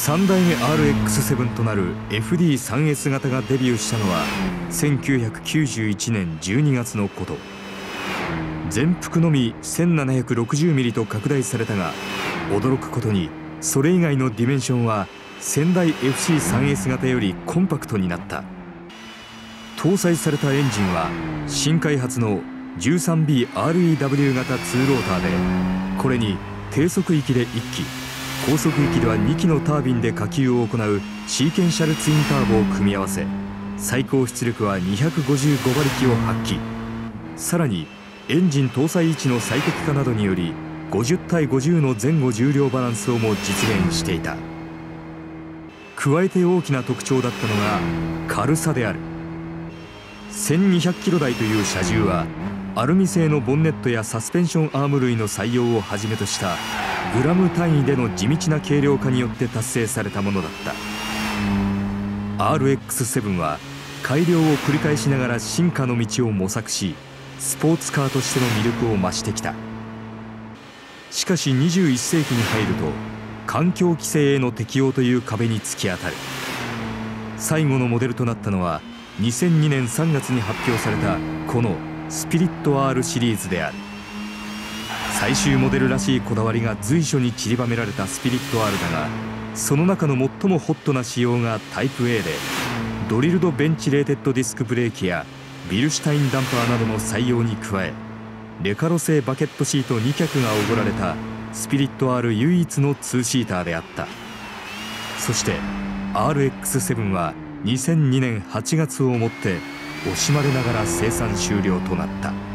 3代目 RX7 となる FD3S 型がデビューしたのは1991年12月のこと。全幅のみ 1760mm と拡大されたが、驚くことにそれ以外のディメンションは先代 FC3S 型よりコンパクトになった。搭載されたエンジンは新開発の 13BREW 型2ローターで、これに低速域で1機、高速域では2機のタービンで下級を行うシーケンシャルツインターボを組み合わせ、最高出力は255馬力を発揮。さらにエンジン搭載位置の最適化などにより50対50の前後重量バランスをも実現していた。加えて大きな特徴だったのが軽さである。1200キロ台という車重はアルミ製のボンネットやサスペンションアーム類の採用をはじめとしたグラム単位での地道な軽量化によって達成されたものだった。 RX7 は改良を繰り返しながら進化の道を模索し、スポーツカーとしての魅力を増してきた。しかし21世紀に入ると環境規制への適用という壁に突き当たる。最後のモデルとなったのは2002年3月に発表されたこのスピリット R シリーズである。最終モデルらしいこだわりが随所に散りばめられたスピリット R だが、その中の最もホットな仕様がタイプ A で、ドリルドベンチレーテッドディスクブレーキやビルシュタインダンパーなどの採用に加え、レカロ製バケットシート2脚がおごられたスピリット R 唯一の2シーターであった。そして RX7 は2002年8月をもって惜しまれながら生産終了となった。